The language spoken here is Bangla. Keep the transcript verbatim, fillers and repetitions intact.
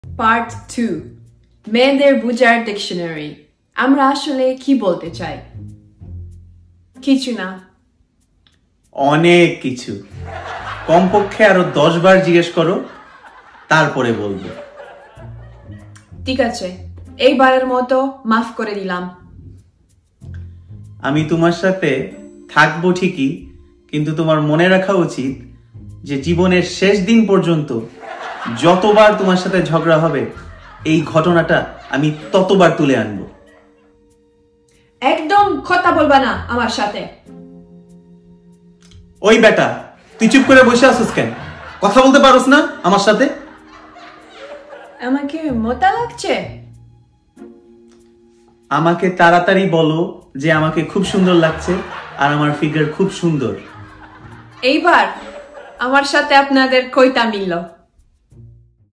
পার্ট টু, মেয়েদের বুঝার ডিকশনারি। আমরা আসলে কি বলতে চাই? কিছু না, অনেক কিছু। কমপক্ষে আরো দশ বার জিজ্ঞেস করো, তারপরে বলবো। ঠিক আছে, এইবারের মতো মাফ করে দিলাম। আমি তোমার সাথে থাকবো ঠিকই, কিন্তু তোমার মনে রাখা উচিত যে জীবনের শেষ দিন পর্যন্ত যতবার তোমার সাথে ঝগড়া হবে এই ঘটনাটা আমি ততবার তুলে আনবো। একদম কথা বলবা না আমার সাথে। ওই বেটা, তুই চুপ করে বসে আছিস কেন? কথা বলতে পারোস না আমার সাথে? আমাকে মোটা লাগছে? আমাকে তাড়াতাড়ি বলো যে আমাকে খুব সুন্দর লাগছে আর আমার ফিগার খুব সুন্দর। এইবার আমার সাথে আপনাদের কয়টা মিলল?